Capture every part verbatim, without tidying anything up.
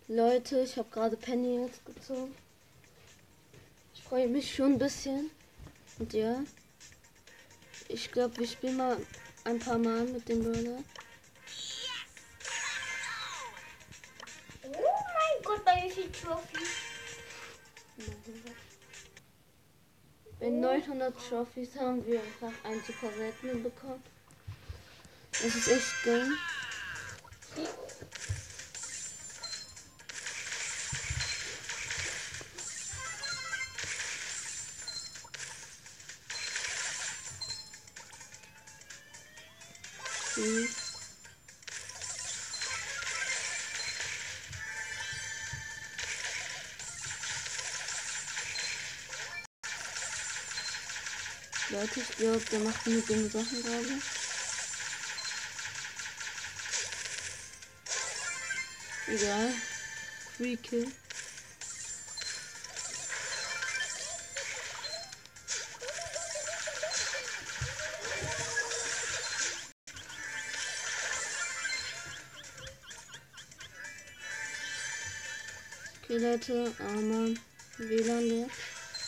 Leute, ich habe gerade Penny jetzt gezogen. Ich freue mich schon ein bisschen. Und ja, ich glaube, wir spielen mal ein paar Mal mit dem Brawler. Oh mein Gott, bei wie viel Trophys? Bei neunhundert Trophys haben wir einfach einen super seltenen bekommen. Das ist echt geil. Mhm. Leute, ich glaube, der macht nur dumme Sachen gerade. Egal. Free Kill. Okay, Leute, aber W L A N leer.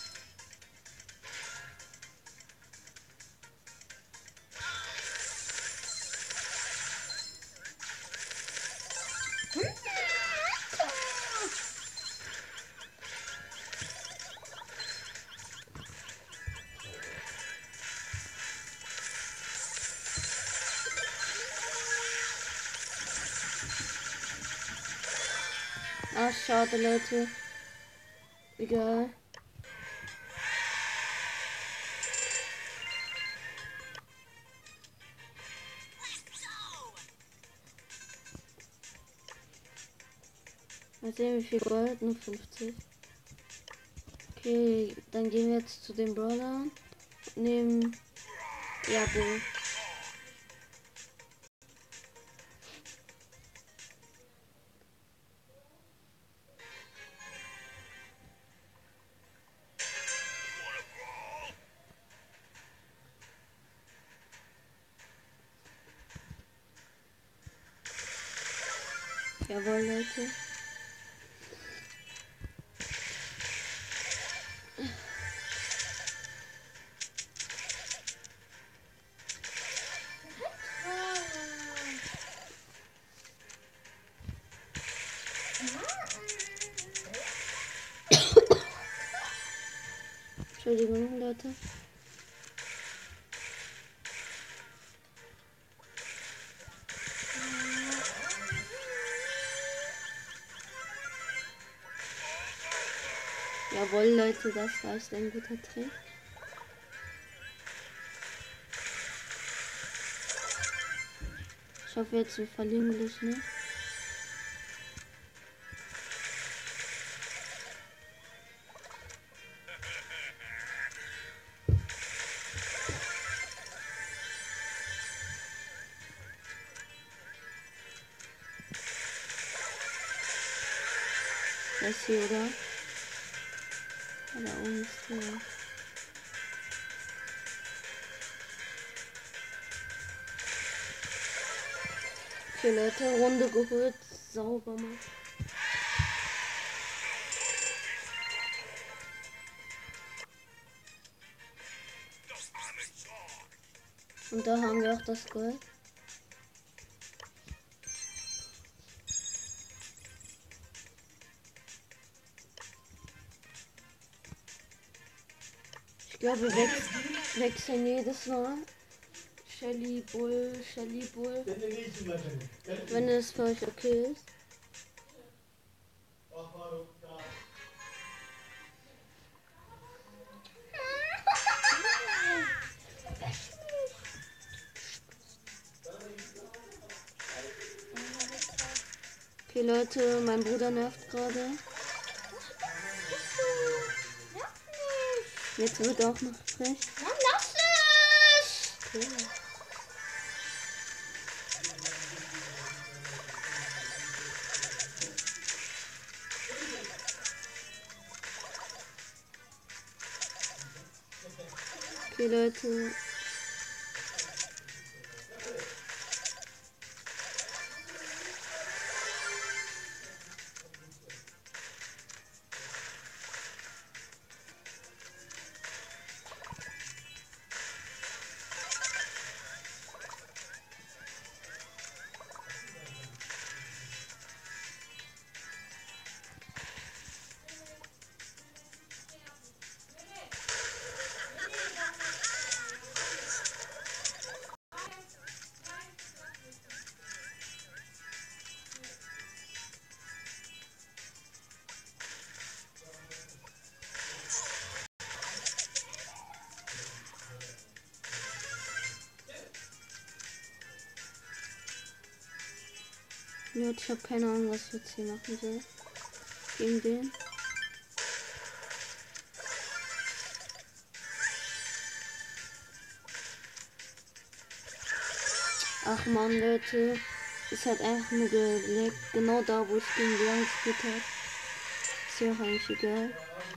Ah, schade, Leute. Egal. Mal sehen, wie viel Gold. Nur fünfzig. Okay, dann gehen wir jetzt zu den Brawlern. Nehmen. Ja, Bull. Jawohl, Leute. Entschuldigung, Leute. Jawohl, Leute, das war echt ein guter Trick. Ich hoffe jetzt, wir verlieren gleich nicht. Das hier, oder? Da oben ist der. Okay, Leute, Runde geholt. Sauber mal. Und da haben wir auch das Gold. Ich glaube, wir wech wechseln jedes Mal. Shelly Bull, Shelly Bull. Wenn es für euch okay ist. Okay, Leute, mein Bruder nervt gerade. Jetzt wird auch noch frech. Mann, lass es! Okay. Okay, Leute. Ja, ich habe keine Ahnung, was ich jetzt hier machen soll. Gegen den. Ach man, Leute. Es hat einfach nur geleckt. Genau da, wo ich gegen Leon gespielt habe. Ist ja auch eigentlich egal.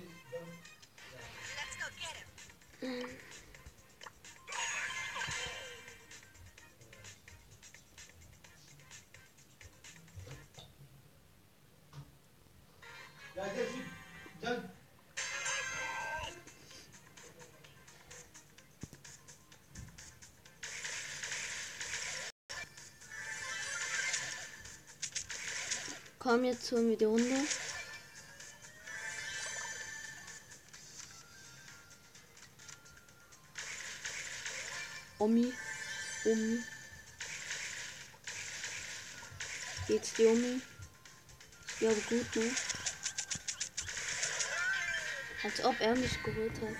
Komm, jetzt holen wir die Runde. Omi. Omi. Geht's die Omi? Ich glaube gut, ne? Als ob er mich geholt hat.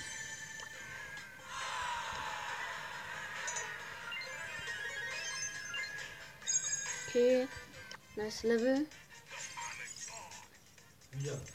Okay. Nice Level. Ja. Ja.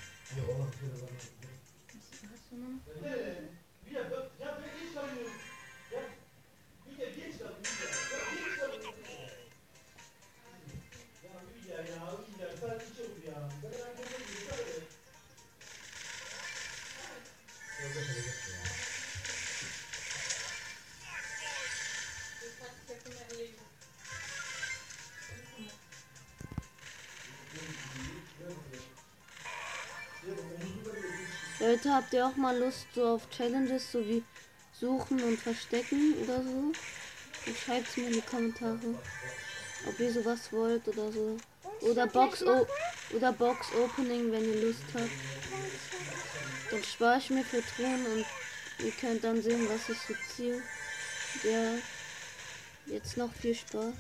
Leute, habt ihr auch mal Lust so auf Challenges, so wie Suchen und Verstecken oder so? Und schreibt es mir in die Kommentare, ob ihr sowas wollt oder so. Oder Box o oder Box Opening, wenn ihr Lust habt. Dann spare ich mir für Truhen und ihr könnt dann sehen, was ich so ziehe. Ja, jetzt noch viel Spaß.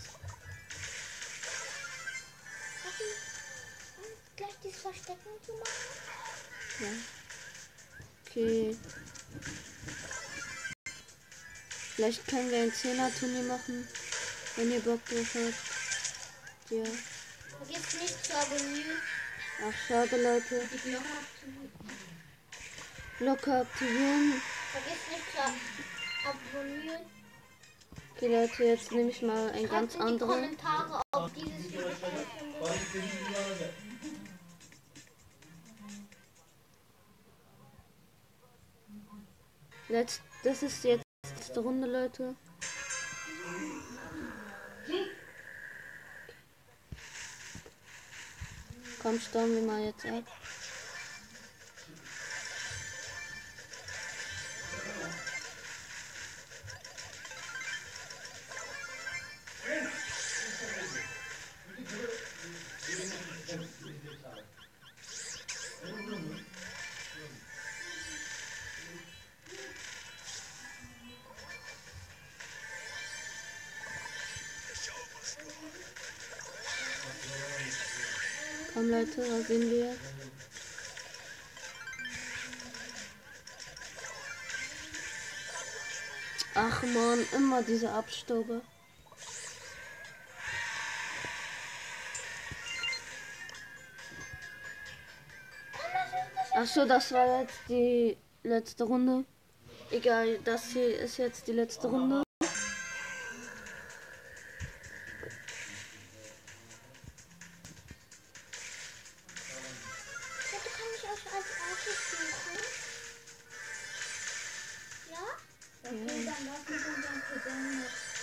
Gleich dieses Verstecken zu machen? Ja. Okay. Vielleicht können wir ein Zehner-Turnier machen, wenn ihr Bock drauf habt. Ja. Vergiss nicht zu abonnieren. Ach, schade, Leute. Die Glocke aktivieren. Glocke aktivieren. Vergiss nicht zu abonnieren. Okay, Leute, jetzt nehme ich mal ein ganz Schreibt in die anderes. Kommentare, ob dieses Video toll findet. Letzt, das ist jetzt die letzte Runde, Leute. Komm, staunen wir mal jetzt ab. Komm, Leute, da sehen wir jetzt. Ach man, immer diese Abstauber. Ach so, das war jetzt die letzte Runde. Egal, das hier ist jetzt die letzte Runde. Bitte kann ich euch als Artist suchen? Ja? Okay, dann lass uns unseren Cousin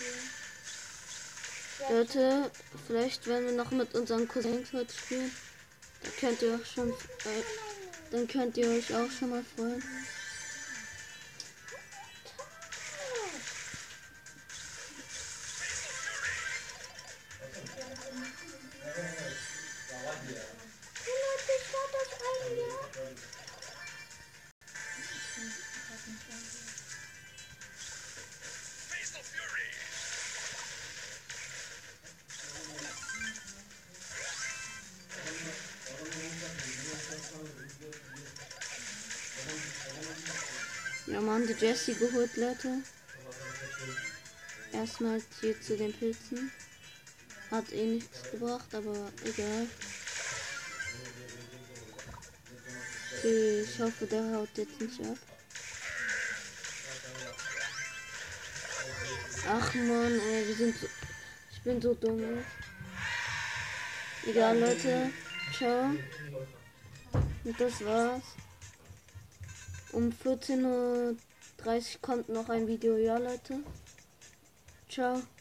noch spielen. Leute, vielleicht werden wir noch mit unseren Cousins heute spielen. Da könnt ihr auch schon, äh, dann könnt ihr euch auch schon mal freuen. Ja, man, die Jessie geholt, Leute. Erstmal hier zu den Pilzen. Hat eh nichts gebracht, aber egal. Okay, ich hoffe, der haut jetzt nicht ab. Ach man, ey, wir sind so. Ich bin so dumm. Egal, Leute. Ciao. Und das war's. Um vierzehn Uhr dreißig kommt noch ein Video. Ja, Leute. Ciao.